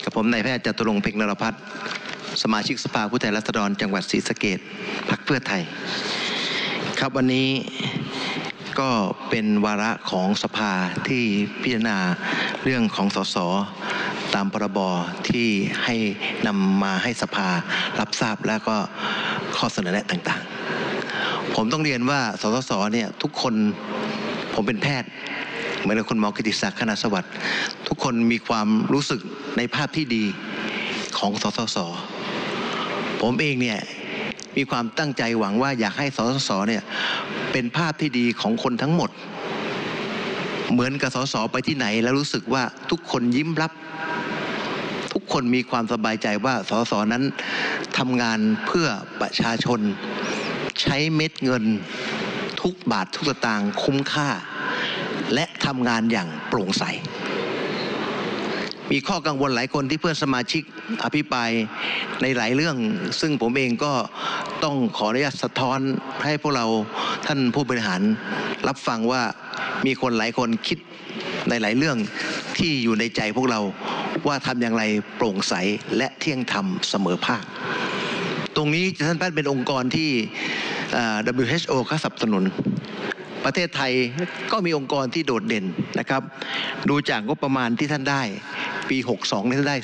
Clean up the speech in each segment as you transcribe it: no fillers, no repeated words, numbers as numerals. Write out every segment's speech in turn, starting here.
กับผมนายแพทย์จตุรงค์ เพ็งนรพัฒน์สมาชิกสภาผู้แทนราษฎรจังหวัดศรีสะเกษพรรคเพื่อไทยครับวันนี้ก็เป็นวาระของสภาที่พิจารณาเรื่องของสสตามพรบที่ให้นำมาให้สภารับทราบแล้วก็ข้อเสนอแนะต่างๆผมต้องเรียนว่าสสเนี่ยทุกคนผมเป็นแพทย์เหมือนกับคุณหมอกิติศักดิ์ คณะสวัสดิ์ทุกคนมีความรู้สึกในภาพที่ดีของสสผมเองเนี่ยมีความตั้งใจหวังว่าอยากให้สสเนี่ยเป็นภาพที่ดีของคนทั้งหมดเหมือนกับสสไปที่ไหนแล้วรู้สึกว่าทุกคนยิ้มรับทุกคนมีความสบายใจว่าสสนั้นทำงานเพื่อประชาชนใช้เม็ดเงินทุกบาททุกสตางค์คุ้มค่าและทำงานอย่างโปร่งใสมีข้อกังวลหลายคนที่เพื่อนสมาชิกอภิปรายในหลายเรื่องซึ่งผมเองก็ต้องขออนุญาตสะท้อนให้พวกเราท่านผู้บริหารรับฟังว่ามีคนหลายคนคิดในหลายเรื่องที่อยู่ในใจพวกเราว่าทำอย่างไรโปร่งใสและเที่ยงธรรมเสมอภาคตรงนี้ท่านแพทย์เป็นองค์กรที่WHO เขาสนับสนุนประเทศไทยก็มีองค์กรที่โดดเด่นนะครับดูจากงบประมาณที่ท่านได้ปี62ท่านได้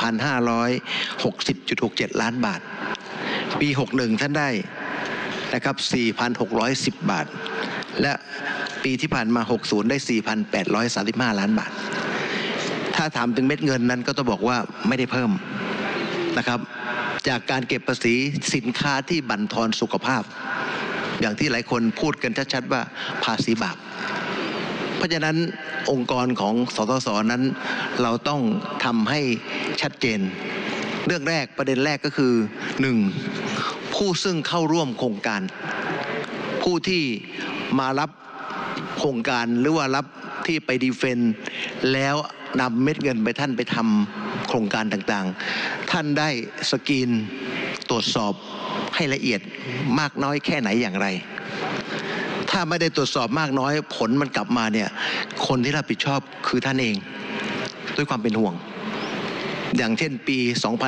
4,560.67 ล้านบาทปี61ท่านได้นะครับ 4,610 บาทและปีที่ผ่านมา60ได้ 4,835 ล้านบาทถ้าถามถึงเม็ดเงินนั้นก็ต้องบอกว่าไม่ได้เพิ่มนะครับจากการเก็บภาษีสินค้าที่บั่นทอนสุขภาพอย่างที่หลายคนพูดกันชัดๆว่าภาษีบาปเพราะฉะนั้นองค์กรของสสสนั้นเราต้องทำให้ชัดเจนเรื่องแรกประเด็นแรกก็คือ 1. ผู้ซึ่งเข้าร่วมโครงการผู้ที่มารับโครงการหรือว่ารับที่ไปดีเฟนต์แล้วนำเม็ดเงินไปท่านไปทำโครงการต่างๆท่านได้สกรีนตรวจสอบให้ละเอียดมากน้อยแค่ไหนอย่างไรถ้าไม่ได้ตรวจสอบมากน้อยผลมันกลับมาเนี่ยคนที่รับผิดชอบคือท่านเองด้วยความเป็นห่วงอย่างเช่นปี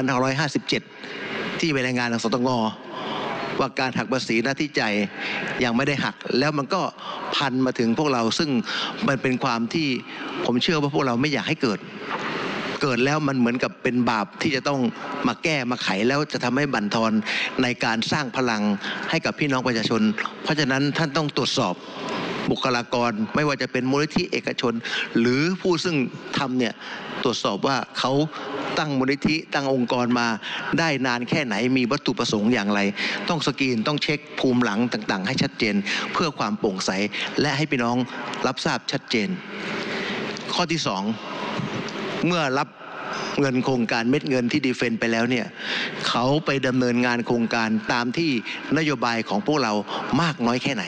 2557ที่ไปรายงานทางสตงว่าการหักภาษีหน้าที่จ่ายยังไม่ได้หักแล้วมันก็พันมาถึงพวกเราซึ่งมันเป็นความที่ผมเชื่อว่าพวกเราไม่อยากให้เกิดแล้วมันเหมือนกับเป็นบาปที่จะต้องมาแก้มาไขแล้วจะทำให้บั่นทอนในการสร้างพลังให้กับพี่น้องประชาชนเพราะฉะนั้นท่านต้องตรวจสอบบุคลากรไม่ว่าจะเป็นมูลนิธิเอกชนหรือผู้ซึ่งทำเนี่ยตรวจสอบว่าเขาตั้งมูลนิธิตั้งองค์กรมาได้นานแค่ไหนมีวัตถุประสงค์อย่างไรต้องสกรีนต้องเช็คภูมิหลังต่างๆให้ชัดเจนเพื่อความโปร่งใสและให้พี่น้องรับทราบชัดเจนข้อที่2เมื่อรับเงินโครงการเม็ดเงินที่ดีเฟนต์ไปแล้วเนี่ยเขาไปดำเนินงานโครงการตามที่นโยบายของพวกเรามากน้อยแค่ไหน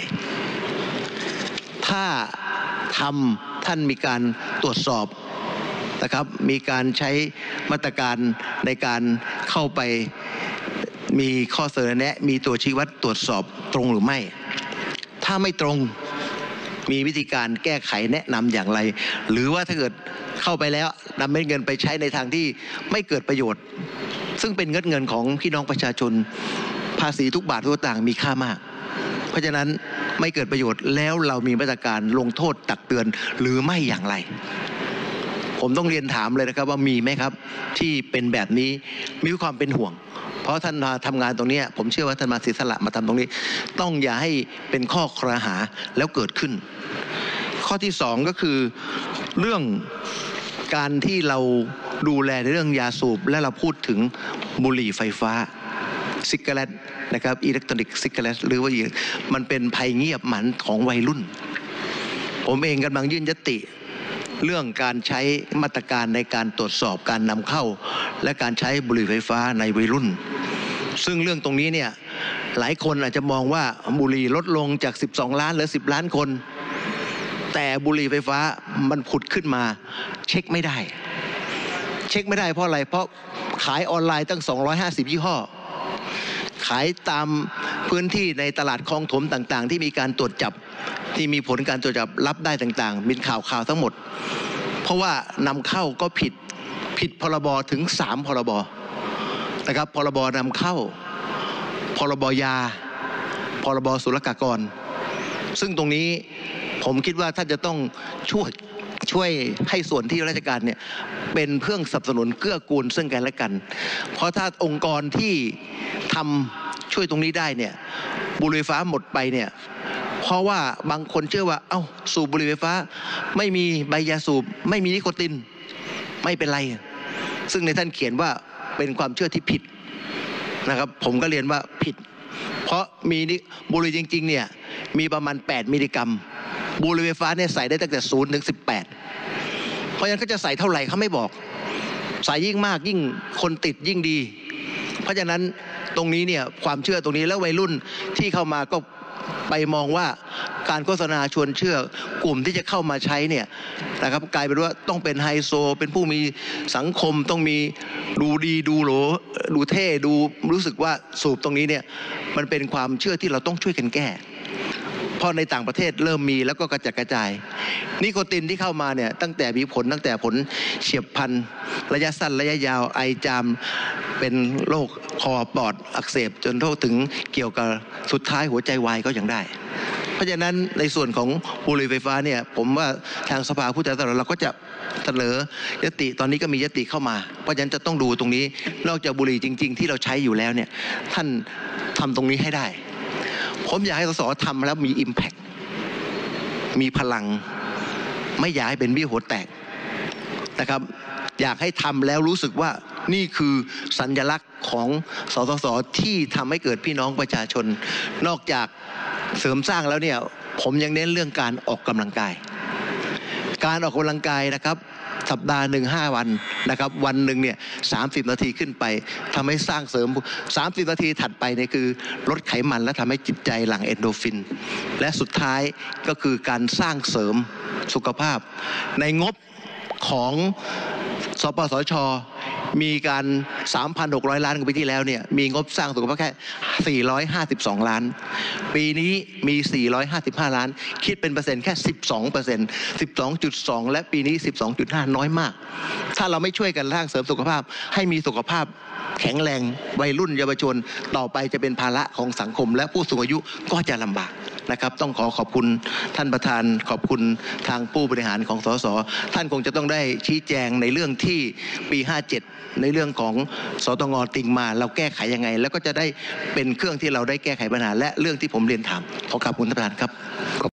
ถ้าท่านมีการตรวจสอบนะครับมีการใช้มาตรการในการเข้าไปมีข้อเสนอแนะมีตัวชี้วัดตรวจสอบตรงหรือไม่ถ้าไม่ตรงมีวิธีการแก้ไขแนะนำอย่างไรหรือว่าถ้าเกิดเข้าไปแล้วนำเงินไปใช้ในทางที่ไม่เกิดประโยชน์ซึ่งเป็นเงินของพี่น้องประชาชนภาษีทุกบาททุกสตางค์มีค่ามากเพราะฉะนั้นไม่เกิดประโยชน์แล้วเรามีมาตรการลงโทษตักเตือนหรือไม่อย่างไรผมต้องเรียนถามเลยนะครับว่ามีไหมครับที่เป็นแบบนี้มีความเป็นห่วงเพราะท่านมาทำงานตรงนี้ผมเชื่อว่าท่านมาเสียสละมาทำตรงนี้ต้องอย่าให้เป็นข้อครหาแล้วเกิดขึ้นข้อที่2ก็คือเรื่องการที่เราดูแลในเรื่องยาสูบและเราพูดถึงบุหรี่ไฟฟ้าซิกเกอร์เลตนะครับอิเล็กทรอนิกส์ซิกเกอร์เลตหรือว่ามันเป็นภัยเงียบหมันของวัยรุ่นผมเองกำลังยื่นยติเรื่องการใช้มาตรการในการตรวจสอบการนำเข้าและการใช้บุหรี่ไฟฟ้าในวัยรุ่นซึ่งเรื่องตรงนี้เนี่ยหลายคนอาจจะมองว่าบุหรี่ลดลงจาก12ล้านเหลือ10ล้านคนแต่บุหรี่ไฟฟ้ามันผุดขึ้นมาเช็คไม่ได้เพราะอะไรเพราะขายออนไลน์ตั้ง250ยี่ห้อขายตามพื้นที่ในตลาดคลองถมต่างๆที่มีการตรวจจับที่มีผลการตรวจจับรับได้ต่างๆมีข่าวทั้งหมดเพราะว่านำเข้าก็ผิดผิดพรบถึง3 พรบนะครับพรบนำเข้าพรบยาพรบศุลกากรซึ่งตรงนี้ผมคิดว่าท่านจะต้องช่วยให้ส่วนที่ราชการเนี่ยเป็นเพื่องสนับสนุนเกื้อกูลซึ่งกันและกันเพราะถ้าองค์กรที่ทำช่วยตรงนี้ได้เนี่ยบุหรี่ไฟฟ้าหมดไปเนี่ยเพราะว่าบางคนเชื่อว่าเอ้าสูบบุหรี่ไฟฟ้าไม่มีใบยาสูบไม่มีนิโคตินไม่เป็นไรซึ่งในท่านเขียนว่าเป็นความเชื่อที่ผิดนะครับผมก็เรียนว่าผิดเพราะมีบุหรี่จริงๆเนี่ยมีประมาณ8 มิลลิกรัมบุหรี่ไฟฟ้าเนี่ยใส่ได้ตั้งแต่0 ถึง 18เพราะฉะนั้นก็จะใส่เท่าไหร่เขาไม่บอกใส่ยิ่งมากยิ่งคนติดยิ่งดีเพราะฉะนั้นตรงนี้เนี่ยความเชื่อตรงนี้แล้ววัยรุ่นที่เข้ามาก็ไปมองว่าการโฆษณาชวนเชื่อกลุ่มที่จะเข้ามาใช้เนี่ยนะครับกลายเป็นว่าต้องเป็นไฮโซเป็นผู้มีสังคมต้องมีดูดีดูโหลดูเท่ดูรู้สึกว่าสูบตรงนี้เนี่ยมันเป็นความเชื่อที่เราต้องช่วยกันแก้เพราะในต่างประเทศเริ่มมีแล้วก็กระจัดกระจายนิโคตินที่เข้ามาเนี่ยตั้งแต่มีผลตั้งแต่ผลเฉียบพลันระยะสั้นระยะยาวไอจามเป็นโรคคอปอดอักเสบจนถึงเกี่ยวกับสุดท้ายหัวใจวายก็ยังได้เพราะฉะนั้นในส่วนของบุหรี่ไฟฟ้าเนี่ยผมว่าทางสภาผู้แทนราษฎรเราก็จะเสนอยติตอนนี้ก็มียติเข้ามาเพราะฉะนั้นจะต้องดูตรงนี้นอกจากบุหรี่จริงๆที่เราใช้อยู่แล้วเนี่ยท่านทำตรงนี้ให้ได้ผมอยากให้สสทำแล้วมี impact มีพลังไม่อยากให้เป็นบี้หัวแตกนะครับอยากให้ทำแล้วรู้สึกว่านี่คือสัญลักษณ์ของสสสที่ทำให้เกิดพี่น้องประชาชนนอกจากเสริมสร้างแล้วเนี่ยผมยังเน้นเรื่องการออกกำลังกายการออกกำลังกายนะครับสัปดาห์หนึ่ง5 วันนะครับวันหนึ่งเนี่ย30 นาทีขึ้นไปทำให้สร้างเสริม30 นาทีถัดไปเนี่ยคือลดไขมันและทำให้จิตใจหลั่งเอนโดรฟินและสุดท้ายก็คือการสร้างเสริมสุขภาพในงบของสปสช.มีการ 3,600 ล้านกว่าปีที่แล้วเนี่ยมีงบสร้างสุขภาพแค่452 ล้านปีนี้มี455 ล้านคิดเป็นเปอร์เซ็นต์แค่ 12% และปีนี้ 12.5 น้อยมากถ้าเราไม่ช่วยกันสร้างเสริมสุขภาพให้มีสุขภาพแข็งแรงวัยรุ่นเยาวชนต่อไปจะเป็นภาระของสังคมและผู้สูงอายุก็จะลำบากนะครับต้องขอบคุณท่านประธานขอบคุณทางผู้บริหารของสสท่านคงจะต้องได้ชี้แจงในเรื่องที่ปี57ในเรื่องของสตง.ติงมาเราแก้ไขยังไงแล้วก็จะได้เป็นเครื่องที่เราได้แก้ไขปัญหาและเรื่องที่ผมเรียนถามขอบคุณท่านประธานครับ